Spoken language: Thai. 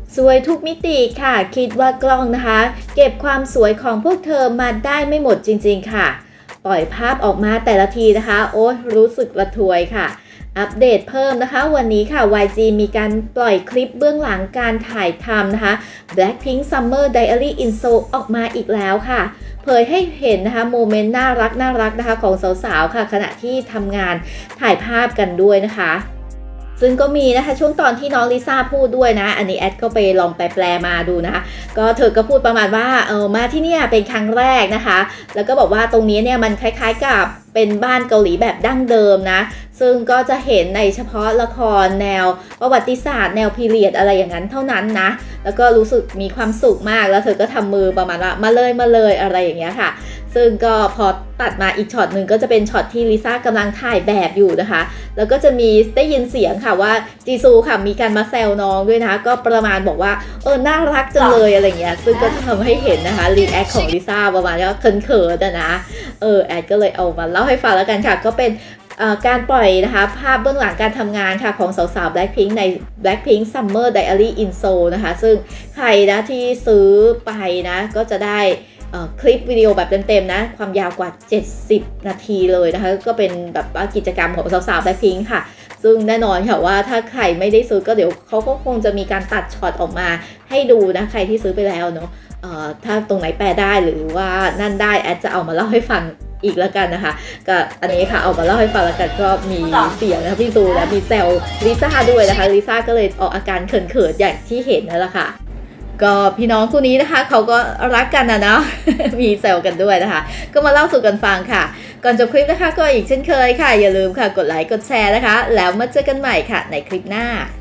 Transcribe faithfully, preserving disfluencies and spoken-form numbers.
สวยทุกมิติค่ะคิดว่ากล้องนะคะเก็บความสวยของพวกเธอมาได้ไม่หมดจริงๆค่ะปล่อยภาพออกมาแต่ละทีนะคะโอ้รู้สึกระทวยค่ะอัปเดตเพิ่มนะคะวันนี้ค่ะ วาย จี มีการปล่อยคลิปเบื้องหลังการถ่ายทำนะคะ Blackpink Summer Diary in Seoul ออกมาอีกแล้วค่ะเผยให้เห็นนะคะโมเมนต์น่ารักน่ารักนะคะของสาวๆค่ะขณะที่ทำงานถ่ายภาพกันด้วยนะคะซึ่งก็มีนะคะช่วงตอนที่น้องลิซ่าพูดด้วยนะอันนี้แอดก็ไปลองแปลมาดูนะคะก็เธอก็พูดประมาณว่าเออมาที่เนี่ยเป็นครั้งแรกนะคะแล้วก็บอกว่าตรงนี้เนี่ยมันคล้ายๆกับเป็นบ้านเกาหลีแบบดั้งเดิมนะซึ่งก็จะเห็นในเฉพาะละครแนวประวัติศาสตร์แนวพีเรียดอะไรอย่างนั้นเท่านั้นนะแล้วก็รู้สึกมีความสุขมากแล้วเธอก็ทำมือประมาณว่ามาเลยมาเลยอะไรอย่างเงี้ยค่ะซึ่งก็พอตัดมาอีกช็อตหนึ่งก็จะเป็นช็อตที่ลิซ่ากำลังถ่ายแบบอยู่นะคะแล้วก็จะมีได้ยินเสียงค่ะว่าจีซูค่ะมีการมาแซวน้องด้วยนะก็ประมาณบอกว่าเออน่ารักจังเลยอะไรเงี้ยซึ่งก็จะทำให้เห็นนะคะรีแอคของลิซ่าประมาณว่าเขินๆนะเออแอดก็เลยเอามาเล่าให้ฟังแล้วกันค่ะก็เป็นการปล่อยนะคะภาพเบื้องหลังการทำงานค่ะของสาวๆ Blackpink ใน Blackpink Summer Diary in Seoul นะคะซึ่งใครนะที่ซื้อไปนะก็จะได้คลิปวิดีโอแบบเต็มๆนะความยาวกว่าเจ็ดสิบนาทีเลยนะคะก็เป็นแบบกิจกรรมของสาวๆ Blackpink ค่ะซึ่งแน่นอนค่ะว่าถ้าใครไม่ได้ซื้อก็เดี๋ยวเขาก็คงจะมีการตัดช็อตออกมาให้ดูนะใครที่ซื้อไปแล้วเนาะถ้าตรงไหนแปลได้หรือว่านั่นได้แอดจะเอามาเล่าให้ฟังอีกแล้วกันนะคะก็อันนี้ค่ะเอามาเล่าให้ฟังแล้วกันก็มีเสียงนะคะพี่ซูและมีแซวลิซ่าด้วยนะคะลิซ่าก็เลยออกอาการเขินๆอย่างที่เห็นนั่นแหละค่ะก็พี่น้องคู่นี้นะคะเขาก็รักกันนะเนาะ มีแซวกันด้วยนะคะก็มาเล่าสู่กันฟังค่ะก่อนจบคลิปนะคะก็อีกเช่นเคยค่ะอย่าลืมค่ะกดไลค์กดแชร์นะคะแล้วมาเจอกันใหม่ค่ะในคลิปหน้า